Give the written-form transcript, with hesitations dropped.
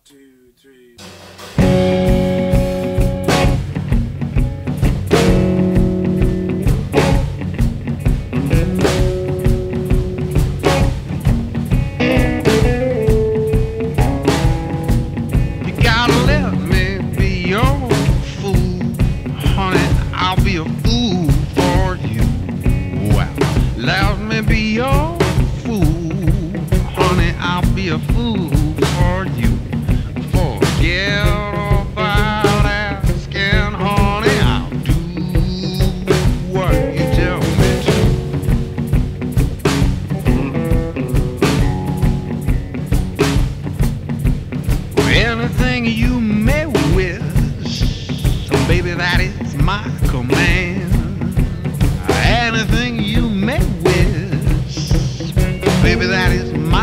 two, three. You gotta let me be your fool, honey. I'll be a fool for you. Well, let me be your fool, honey. I'll be a fool for you. Forget about asking, honey. I'll do what you tell me to. Anything you may wish, baby, that is my command. Anything you may wish, baby, that is my